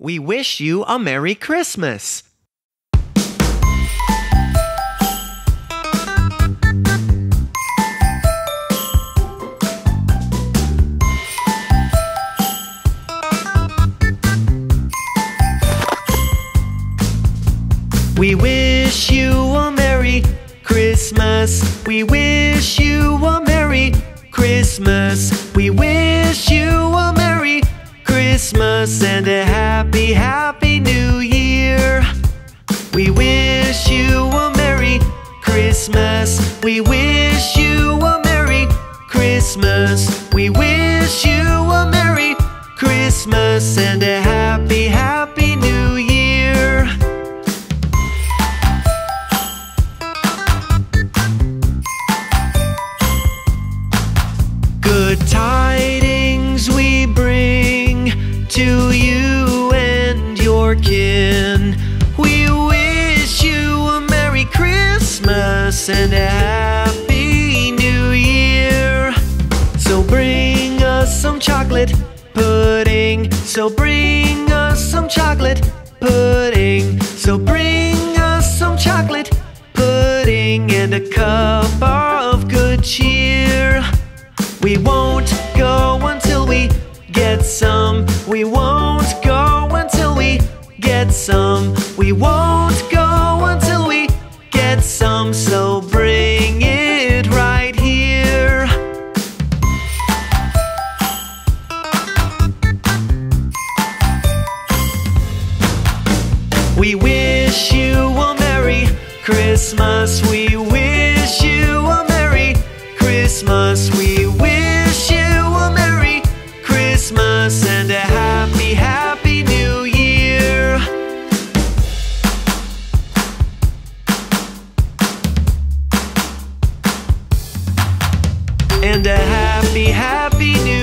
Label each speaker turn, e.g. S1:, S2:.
S1: We wish you a Merry Christmas. We wish you a Merry Christmas. We wish you a Merry Christmas. We wish you a Merry Christmas and a happy, happy New Year. We wish you a Merry Christmas. We wish you a Merry Christmas. We wish you a Merry Christmas and a happy, happy New Year. Good tidings we bring to you and your kin. We wish you a Merry Christmas and a Happy New Year. So bring us some chocolate pudding. So bring us some chocolate pudding. So bring us some chocolate pudding and a cup of good cheer. We won't go until we get some. We won't go until we get some. We won't go until we get some. So bring it right here. We wish you a Merry Christmas. We wish you a Merry Christmas. We wish you a Merry Christmas and a happy, happy New Year. And a happy, happy New Year.